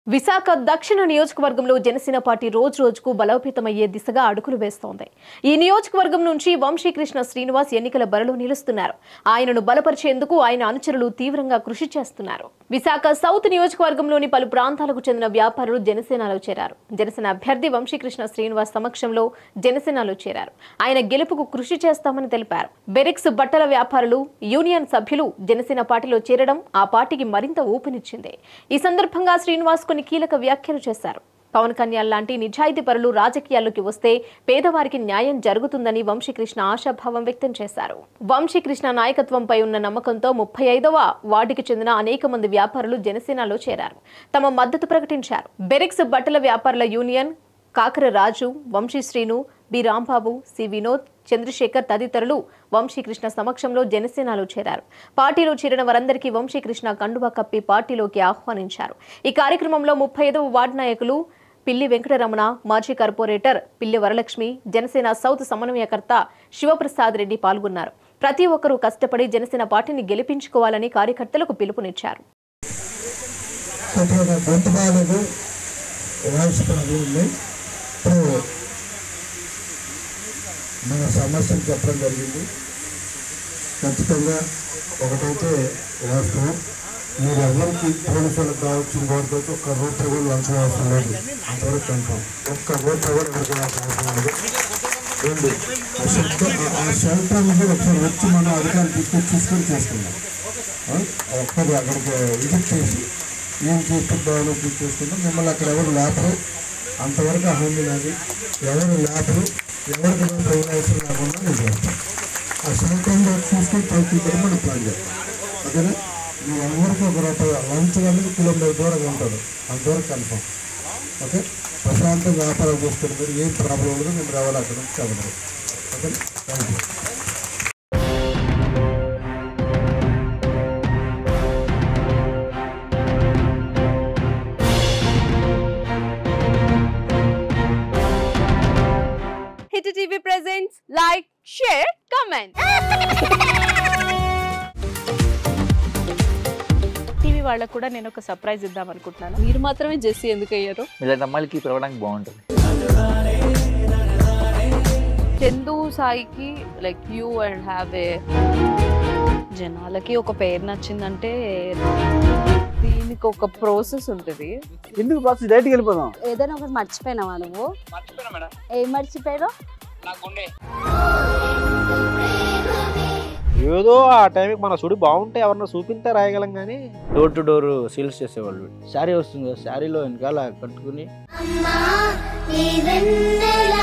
విశాఖ దక్షిణ నియోజకవర్గంలో జనసేన పార్టీ రోజుకు బలోపేతమయ్యే దిశగా అడుగులు వేస్తోంది. ఈ నియోజకవర్గం నుంచి వంశీకృష్ణ శ్రీనివాస్ ఎన్నికల బరిలో నిలుస్తున్నారు. ఆయనను బలపరిచేందుకు ఆయన అనుచరులు తీవ్రంగా కృషి చేస్తున్నారు. విశాఖ సౌత్ నియోజకవర్గంలోని పలు ప్రాంతాలకు చెందిన వ్యాపారులు జనసేనలో చేరారు. జనసేన అభ్యర్థి వంశీకృష్ణ శ్రీనివాస్ సమక్షంలో జనసేనలో చేరారు. ఆయన గెలుపుకు కృషి చేస్తామని తెలిపారు. బెరిక్స్ బట్టల వ్యాపారులు యూనియన్ సభ్యులు జనసేన పార్టీలో చేరడం ఆ పార్టీకి మరింత ఊపినిచ్చింది. ఈ సందర్భంగా శ్రీనివాస్ కొన్ని కీలక వ్యాఖ్యలు చేశారు. పవన్ కళ్యాణ్ లాంటి నిజాయితీ పరులు రాజకీయాల్లోకి వస్తే పేదవారికి న్యాయం జరుగుతుందని వంశీకృష్ణ ఆశాభావం వ్యక్తం చేశారు. వంశీకృష్ణ నాయకత్వంపై ఉన్న నమ్మకంతో 35వ వార్డుకి చెందిన అనేక మంది వ్యాపారులు జనసేనలో చేరారు. తమ మద్దతు ప్రకటించారు. బెరిక్స్ బట్టల వ్యాపారుల union Kakara Raju, Vamsi Srinu, B Rambabu, C Vinod, Chandrasekhar తదితరులు వంశీకృష్ణ సమక్షంలో జనసేనలో చేరారు. పార్టీలో చేరిన వారందరికీ వంశీకృష్ణ కండువా కప్పి పార్టీలోకి ఆహ్వానించారు. ఈ కార్యక్రమంలో 35వ వార్డు నాయకులు పిల్లి వెంకటరమణ, మాజీ కార్పొరేటర్ పిల్లి వరలక్ష్మి, జనసేన సౌత్ సమన్వయకర్త శివప్రసాద్ రెడ్డి పాల్గొన్నారు. ప్రతి ఒక్కరూ కష్టపడి జనసేన పార్టీని గెలిపించుకోవాలని కార్యకర్తలకు పిలుపునిచ్చారు. మన సమస్యలు చెప్పడం జరిగింది. ఖచ్చితంగా ఒకటైతే వాస్తవం, మీరు ఎవరికి పోలీసులకు కావచ్చు, ఇంకోటికైతే ఒక్క రూపాయి కూడా లంచం అవసరం లేదు. అంతవరకు కన్ఫామ్. ఒక్క రూపాయి కూడా ఎవరికి అవసరం లేదు. ఆ షెల్టర్ మీద ఒకసారి వచ్చి మనం అధికారులు తీసుకొని చేసుకున్నాం. ఒక్కరు అక్కడికి విజిట్ చేసి ఏం చేస్తుందో చేసుకుంటాం. మిమ్మల్ని అక్కడ ఎవరు లేపరు, అంతవరకు హామీ నాది. ఎవరు లేపరు, ఎవరికి అవసరం లేకుండా నేను చేస్తాను. ఆ సంవత్సరంలో చూసుకొని ప్రతి మనం ప్లాన్ చేస్తాం. ఓకేనా? మీరు ఎవరికి ఒక రూపాయి లంచ్ అనేది కిలోమీటర్ దూరంగా ఉంటారు, అంతవరకు కన్ఫామ్. ఓకే, ప్రశాంతంగా వ్యాపారం చేసుకుని మీరు ఏం ప్రాబ్లం ఉండదు. మేము రావాలి అక్కడ నుంచి చదవరు. Okay, thank you. Hit TV presents like, share, comment. TV వాళ్ళకు కూడా నేను ఒక సర్ప్రైజ్ ఇద్దాం అనుకుంటున్నాను. మీరు మాత్రమే జెస్సీ ఎందుకు అయ్యారు? ఇలాంటి అమ్మాయిలకి పిలవడానికి బాగుంటుంది. చందు సాయికి like you and have a జనాలకి ఒక పేరు నచ్చిందంటే దీనికి ఒక ప్రాసెస్ ఉంటుంది. ఎందుకు బాక్స్ డైరెక్ట్కి వెళ్ళిపోదాం. ఏదైనా ఒకటి మర్చిపోయినావా నువ్వు? ఏం మర్చిపోయారు? ఏదో ఆ టైంకి మన సుడి బాగుంటే ఎవరన్నా చూపింటే రాయగలం కానీ డోర్ టు డోర్ సేల్స్ చేసేవాళ్ళు. శారీ వస్తుంది, శారీలో వెనకాల కట్టుకుని